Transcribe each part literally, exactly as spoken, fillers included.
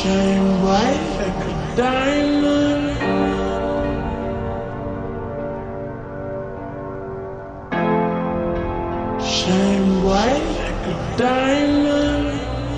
Shine bright like a diamond. Shine bright like a diamond.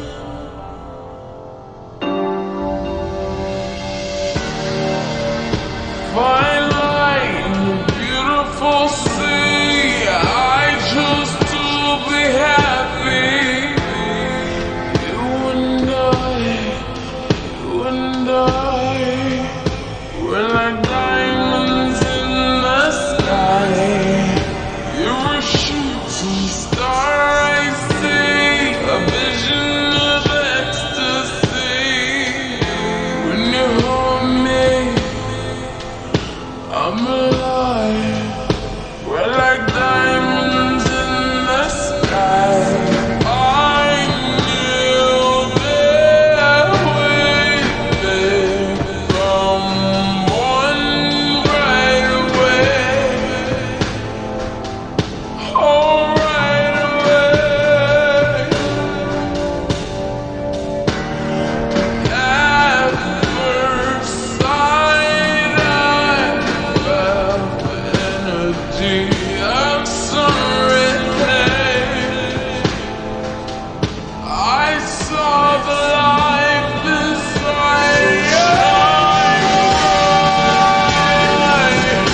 Fine light in a beautiful sea. I choose to be happy. You and I, you and I, we're like diamonds in the sky. You're a shooting star, I see, a vision of ecstasy. When you hold me, I'm alive. We're like diamonds in the sky. I knew that we'd be from one right away. Oh, right away. At first sight, I felt the energy of sun rays. I saw the life inside your eyes.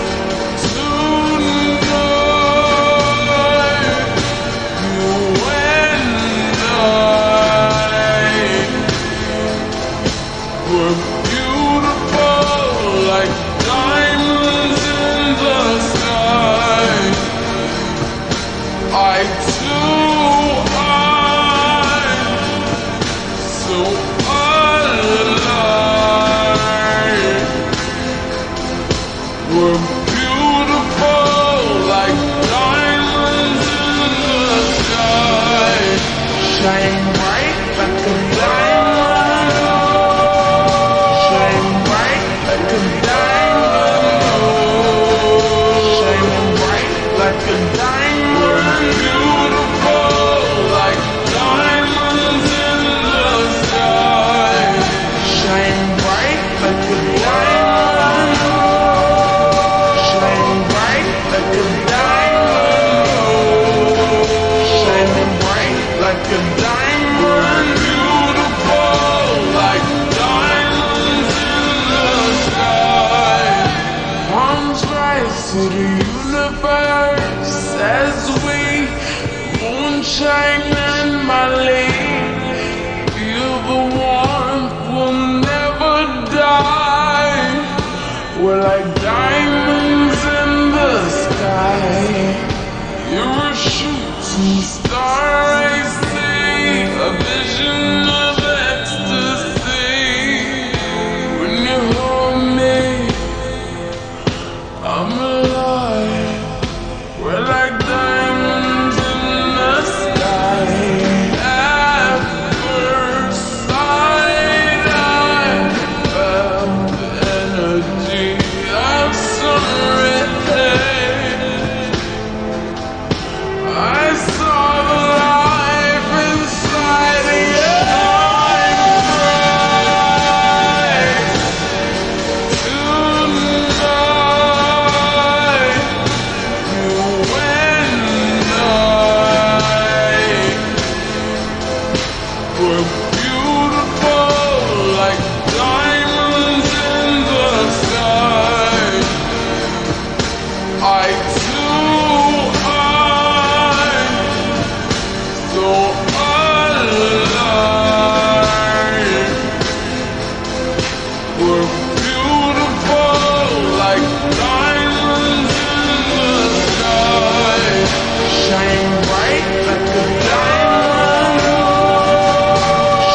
Tonight, you and I were beautiful like diamonds in the sky. I too am so alive. We're beautiful like diamonds in the sky. Shine bright like a diamond. Shine bright like a diamond. Shining bright like a diamond. Beautiful like diamonds in the sky. Shine bright like a diamond. Shine bright like a diamond. Shining bright like a diamond. Beautiful like diamonds in the sky. Palms rise to the universe as we moonshine and Molly. Feel the warmth, will never die. We're like diamonds in the sky. You're a shooting star, I see, a vision of ecstasy. When you hold me, I'm alive. We're like diamonds in the sky. At first sight, I felt the energy of sun rays. I saw the life inside your eyes. Tonight, you and I were beautiful like diamonds in the sky. I too am so alive. We're beautiful like diamonds in the sky. Shine bright like a diamond.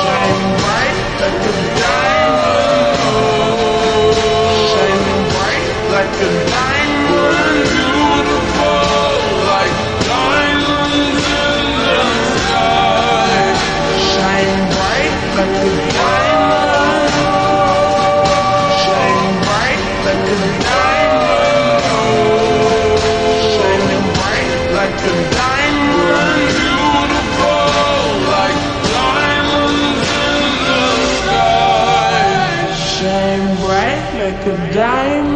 like a diamond.